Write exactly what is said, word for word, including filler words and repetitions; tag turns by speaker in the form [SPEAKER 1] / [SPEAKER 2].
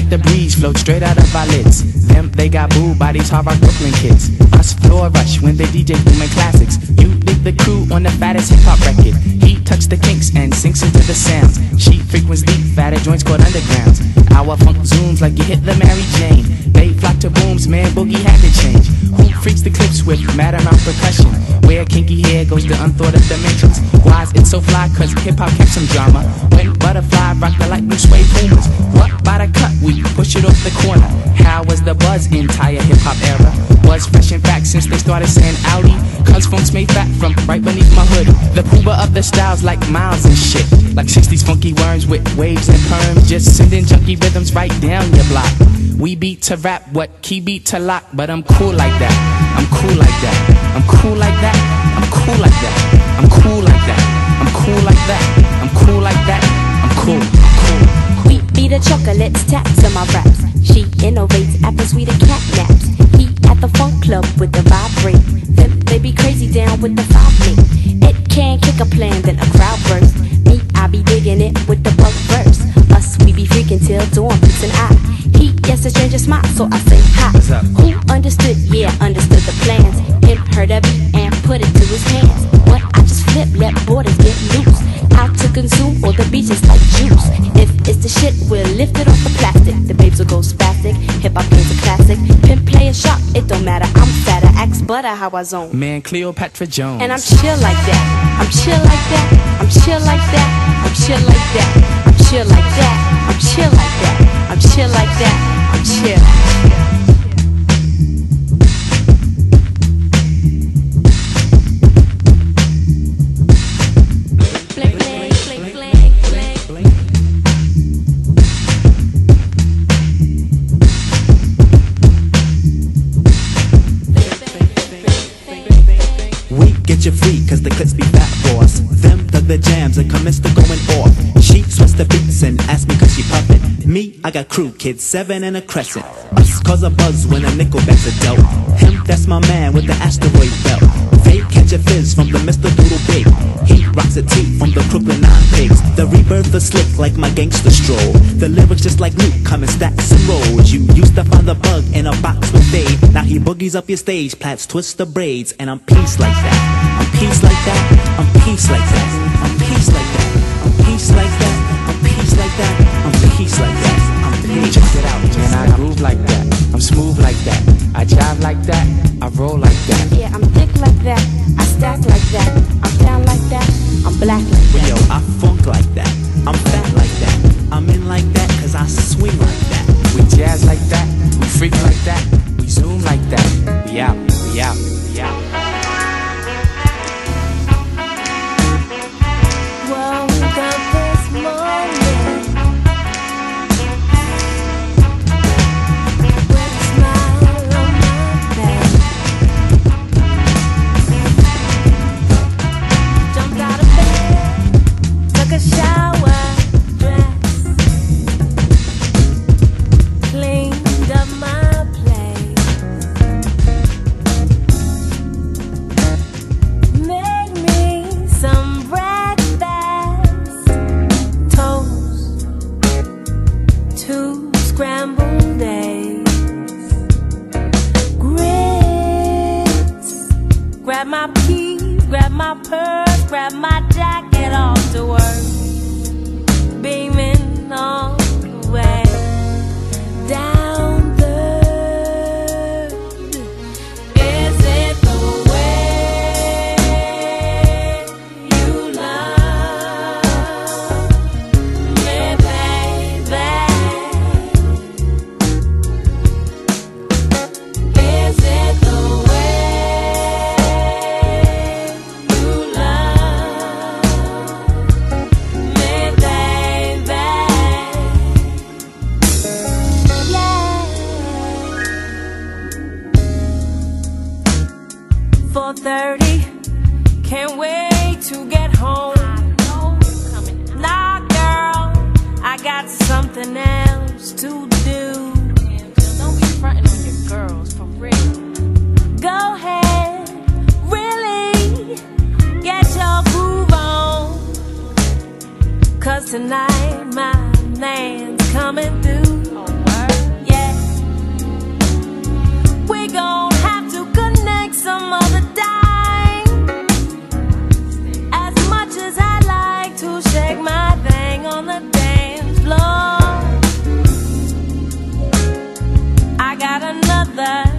[SPEAKER 1] the breeze, float straight out of our lids. Them, they got booed by these hard rock Brooklyn kids. Us floor rush when they D J booming classics. You dig the crew on the fattest hip hop record. He touch the kinks and sinks into the sounds. She frequents deep, fatter joints called undergrounds. Our funk zooms like you hit the Mary Jane. They flock to booms, man, boogie had to change. Who freaks the clips with mad amount percussion? Where kinky hair goes to unthought of dimensions. Why's it so fly? Cause hip-hop kept some drama. When Butterfly rock the light blue suede boomers. What by the cut? We push it off the corner. How was the buzz entire hip-hop era? Was fresh in fact since they started saying Audi. Cause funk's made fat from right beneath my hood. The pooba of the styles like miles and shit. Like sixties funky worms with waves and perms. Just sending junky rhythms right down your block. We beat to rap, what key beat to lock. But I'm cool like that, I'm cool like that. I'm cool like that, I'm cool like that. I'm cool like that, I'm cool like that. I'm cool like that, I'm cool, cool.
[SPEAKER 2] We be the chocolates, taps to my raps. She innovates after sweeter cat naps. He at the funk club with the vibrate. Them, they be crazy down with the five mate. It can kick a plan, then a crowd burst. Me, I be digging it with the bug verse. Us, we be freaking till dawn, peace and I. He gets a change of smile, so I say hi. Who understood? Yeah, understood the plans. Him heard of it and put it to his hands. But I just flip, let borders get loose. Out to consume all the beaches like juice. If it's the shit, we'll lift it off the plastic. The babes will go spastic. Hip hop is a classic. Pimp play a shot, it don't matter. I'm fatter, axe butter, how I zone.
[SPEAKER 1] Man, Cleopatra Jones.
[SPEAKER 2] And I'm chill like that. I'm chill like that. I'm chill like that. I'm chill like that. I'm chill like that. I'm chill like that. I'm chill like that. I'm chill.
[SPEAKER 3] Get you free, cause the clips be fat for us. Them dug the jams and commenced to going off. She sweats the beats and asked me cause she puffin'. Me, I got crew, kids, seven and a crescent. Us cause a buzz when a nickel backs a dope. Him, that's my man with the asteroid belt. They catch a fizz from the Mister Doodle Big. He rocks a tee from the Brooklyn Nine Pigs. The rebirth is slick like my gangster stroll. The lyrics just like Luke, come in stacks and rolls. You used to find the bug in a box with Dave. Now he boogies up your stage, plats twist the braids. And I'm peace like that. I'm peace like that, I'm peace like that, I'm peace like that, I'm peace like that, I'm peace like that, I'm peace like that, I'm peace.
[SPEAKER 1] Check it out, man, I groove like that, I'm smooth like that, I jive like that, I roll like that.
[SPEAKER 2] Yeah, I'm thick like that, I stack like that, I'm down like that, I'm black like that.
[SPEAKER 3] Yo, I funk like that, I'm fat like that, I'm in like that, cause I swing like that.
[SPEAKER 1] We jazz like that, we freak like that, we zoom like that. We out, we out, we out.
[SPEAKER 4] Scrambled eggs, grits. Grab my keys, grab my purse, grab my jacket off to work. Beaming all the way down third. Is it the way you love me, baby? four thirty, can't wait to get home. Nah, girl, I got something else to do.
[SPEAKER 5] Don't be frontin' on your girls, for real.
[SPEAKER 4] Go ahead, really get your groove on, cause tonight my man's coming through.
[SPEAKER 5] Oh, word?
[SPEAKER 4] that